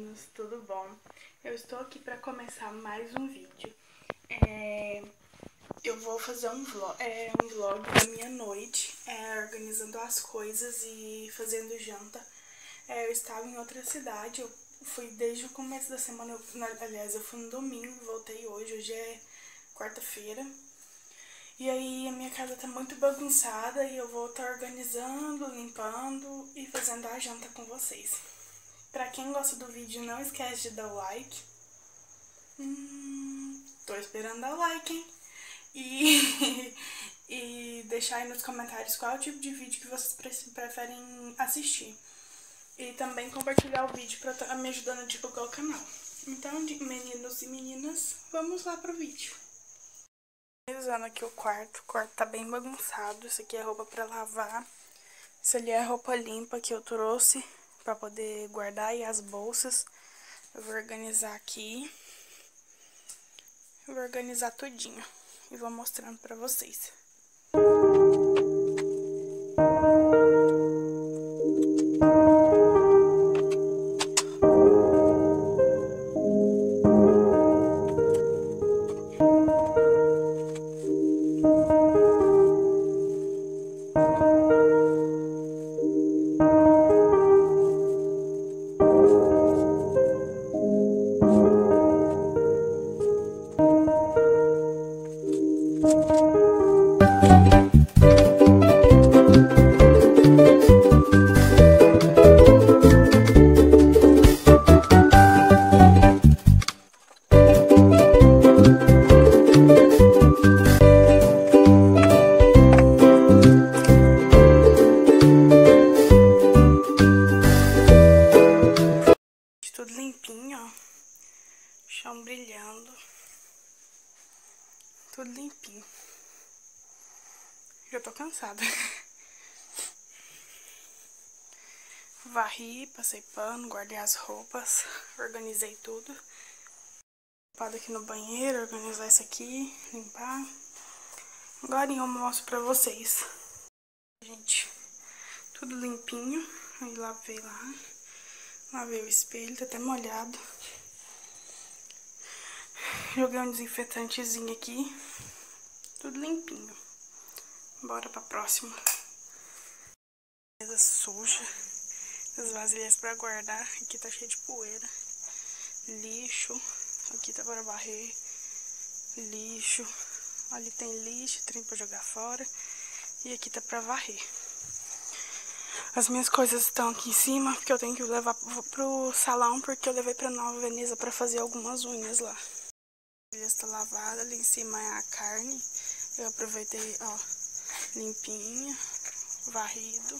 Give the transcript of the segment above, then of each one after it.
meninos, tudo bom? Eu estou aqui para começar mais um vídeo. Eu vou fazer um vlog da minha noite, organizando as coisas e fazendo janta. Eu estava em outra cidade, eu fui desde o começo da semana, aliás, eu fui no domingo, voltei hoje é quarta-feira. E aí a minha casa tá muito bagunçada e eu vou estar organizando, limpando e fazendo a janta com vocês. Pra quem gosta do vídeo, não esquece de dar o like. Tô esperando dar o like, hein? E deixar aí nos comentários qual é o tipo de vídeo que vocês preferem assistir. E também compartilhar o vídeo pra estar me ajudando a divulgar o canal. Então, meninos e meninas, vamos lá pro vídeo. Organizando aqui o quarto tá bem bagunçado. Isso aqui é roupa pra lavar. Isso ali é roupa limpa que eu trouxe pra poder guardar, e as bolsas. Eu vou organizar aqui. Eu vou organizar tudinho e vou mostrando pra vocês. Tudo limpinho, ó. Chão brilhando. Tudo limpinho. Já tô cansada. Varri, passei pano, guardei as roupas, organizei tudo. Limpado aqui no banheiro, organizar isso aqui, limpar. Agora eu mostro pra vocês. Gente, tudo limpinho. Aí lavei lá. Lavei o espelho, tá até molhado. Joguei um desinfetantezinho aqui. Tudo limpinho. Bora pra próxima. Mesa suja. As vasilhas pra guardar. Aqui tá cheio de poeira. Lixo. Aqui tá para varrer. Lixo. Ali tem lixo, trem pra jogar fora. E aqui tá pra varrer. As minhas coisas estão aqui em cima, porque eu tenho que levar pro salão, porque eu levei pra Nova Veneza pra fazer algumas unhas lá. A vasilha está lavada, ali em cima é a carne. Eu aproveitei, ó, limpinha, varrido.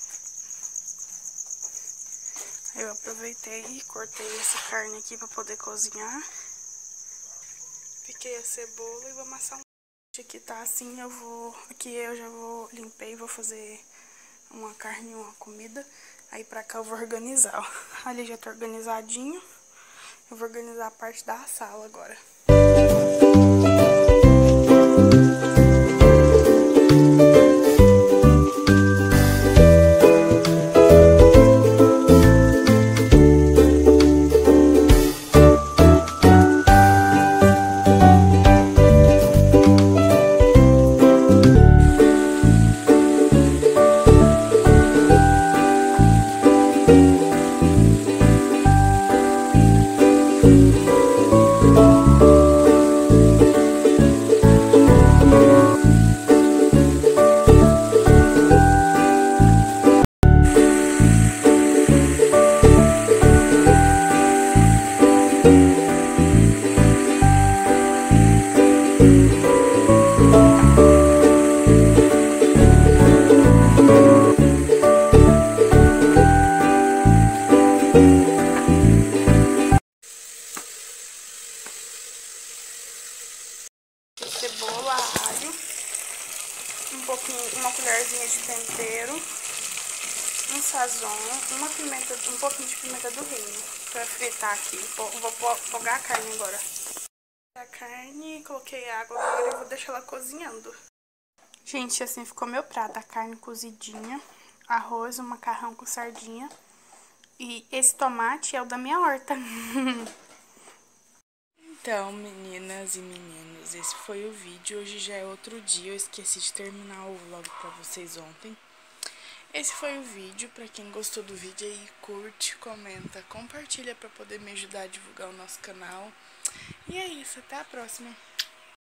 Eu aproveitei e cortei essa carne aqui pra poder cozinhar. Piquei a cebola e vou amassar um. Aqui tá assim, aqui eu já limpei, vou fazer uma carne, uma comida. Aí pra cá eu vou organizar, ó. Ali já tá organizadinho. Eu vou organizar a parte da sala agora. Cebola, alho, uma colherzinha de tempero, um sazon, um pouquinho de pimenta do reino pra fritar aqui. Vou afogar a carne agora. A carne, coloquei água agora e vou deixar ela cozinhando. Gente, assim ficou meu prato, a carne cozidinha, arroz, um macarrão com sardinha, E esse tomate é o da minha horta. Então, meninas e meninos, esse foi o vídeo. Hoje já é outro dia, eu esqueci de terminar o vlog pra vocês ontem. Esse foi o vídeo. Pra quem gostou do vídeo aí, curte, comenta, compartilha pra poder me ajudar a divulgar o nosso canal. E é isso, até a próxima.